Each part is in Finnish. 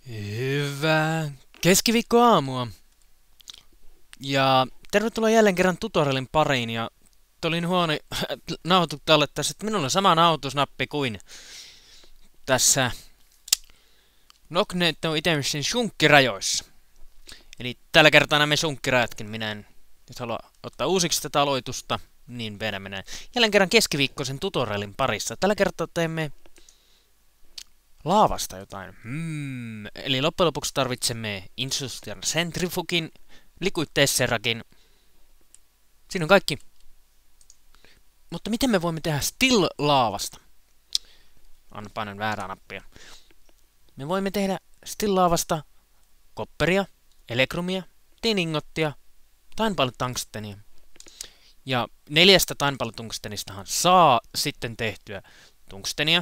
Hyvää keskiviikkoaamua. Ja tervetuloa jälleen kerran tutorialin pariin. Ja olin huoni nauhoituttajalle tässä, että minulla on sama nauhoitusnappi kuin tässä Knocknet no Itemsin shunkkirajoissa. Eli tällä kertaa nämä shunkkirajatkin. Minä en nyt halua ottaa uusiksi tätä aloitusta, niin menee. Jälleen kerran keskiviikkoisen tutorialin parissa. Tällä kertaa teemme laavasta jotain. Eli loppujen lopuksi tarvitsemme Industrial Centrifugin, Liquid Tesserakin. Siinä on kaikki. Mutta miten me voimme tehdä Still-laavasta? Anna painan väärää nappia. Me voimme tehdä Still-laavasta kopperia, elektrumia, tiningottia, tainpaltungstenia. Ja 4 tainpaltungstenistahan saa sitten tehtyä tungstenia.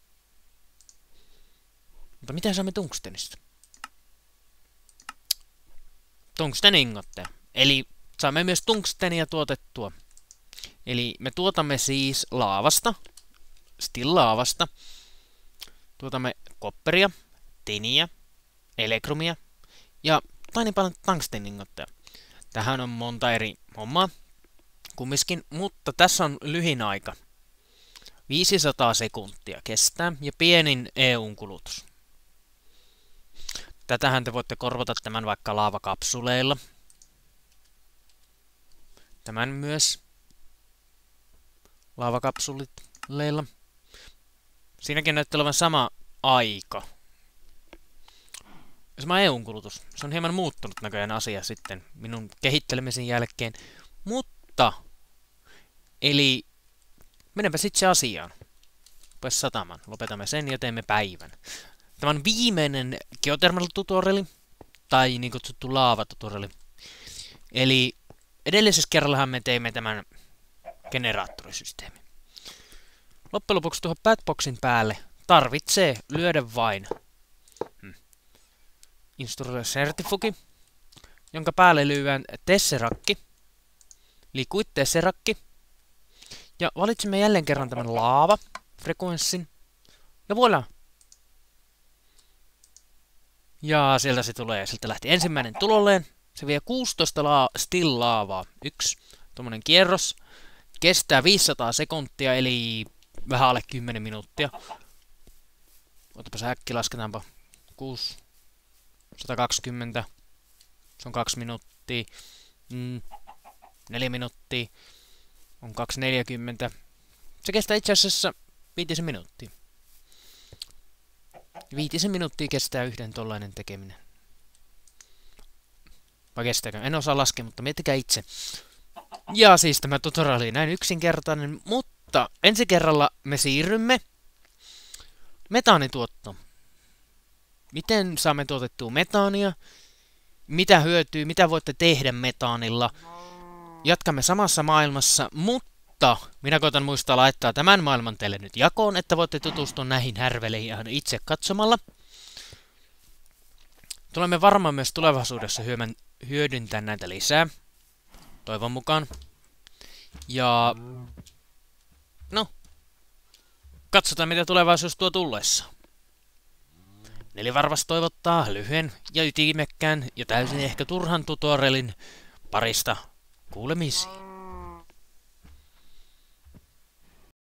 Mutta mitä saamme tungstenista? Tungsteningotteja. Eli saamme myös tungstenia tuotettua. Eli me tuotamme siis laavasta, still-laavasta. Tuotamme kopperia, tiniä, elektrumia ja tiny paljon tungsteningotteja. Tähän on monta eri hommaa kumminkin, mutta tässä on lyhin aika. 500 sekuntia kestää ja pienin EUn kulutus. Tätähän te voitte korvata tämän vaikka laavakapsuleilla. Tämän myös laavakapsuleilla. Siinäkin näyttää olevan sama aika. Sama EUn kulutus. Se on hieman muuttunut näköjään asia sitten minun kehittelemisen jälkeen. Mutta, eli menenpä sitten asiaan. Rupes satamaan. Lopetamme sen ja teemme päivän. Tämä on viimeinen geothermal tutoriali, tai niin kutsuttu laavatutoriali. Eli edellisessä kerrallahan me teimme tämän generaattorisysteemin. Loppujen lopuksi tuohon Padboxin päälle tarvitsee lyödä vain Industrial Certifugi, jonka päälle lyödään tesserakki, liquid tesserakki, ja valitsemme jälleen kerran tämän laava-frekuenssin, ja voilà! Ja sieltä se tulee, sieltä lähti ensimmäinen tulolleen. Se vie 16 still-laavaa. Yksi tommonen kierros. Kestää 500 sekuntia, eli vähän alle 10 minuuttia. Otapas äkki, lasketaanpa. 6, 120. Se on 2 minuuttia. 4 minuuttia. On 240. Se kestää itse asiassa 5 minuuttia. 5 minuuttia kestää yhden tollainen tekeminen. Vai kestääkö? En osaa laskea, mutta miettikää itse. Ja siis tämä tutorial oli näin yksinkertainen, mutta ensi kerralla me siirrymme metaanituottoon. Miten saamme tuotettua metaania? Mitä hyötyy? Mitä voitte tehdä metaanilla? Jatkamme samassa maailmassa, mutta minä koitan muistaa laittaa tämän maailman teille nyt jakoon, että voitte tutustua näihin härveleihin ihan itse katsomalla. Tulemme varmaan myös tulevaisuudessa hyödyntää näitä lisää. Toivon mukaan. Ja no, katsotaan mitä tulevaisuus tuo tullessa. Nelivarvas toivottaa lyhyen ja ytimekkään ja täysin ehkä turhan tutorialin parista kuulemisiin.